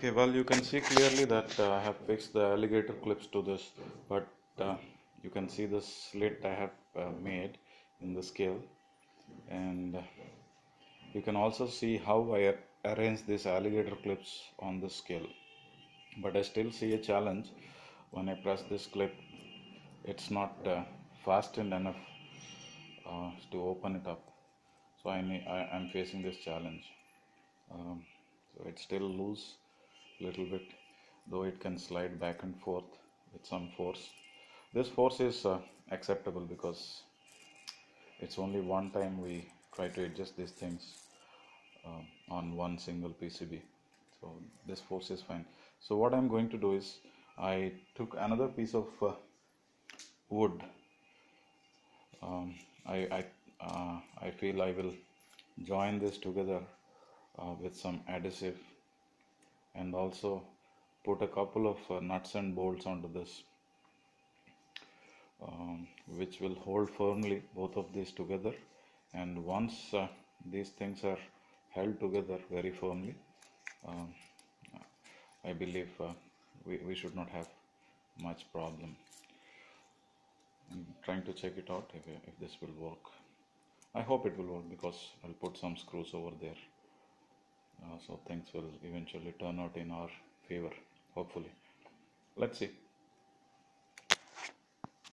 Okay, well, you can see clearly that I have fixed the alligator clips to this, but you can see the slit I have made in the scale, and you can also see how I arrange these alligator clips on the scale. But I still see a challenge when I press this clip. It's not fastened enough to open it up, so I'm facing this challenge. Um, so it's still loose little bit, though it can slide back and forth with some force. This force is acceptable because it's only one time we try to adjust these things on one single PCB, so this force is fine. So what I'm going to do is I took another piece of wood. um, I feel I will join this together with some adhesive, and also put a couple of nuts and bolts onto this, which will hold firmly both of these together. And once these things are held together very firmly, um, I believe we should not have much problem. I'm trying to check it out if this will work. I hope it will work because I'll put some screws over there, so things will eventually turn out in our favor, hopefully. Let's see.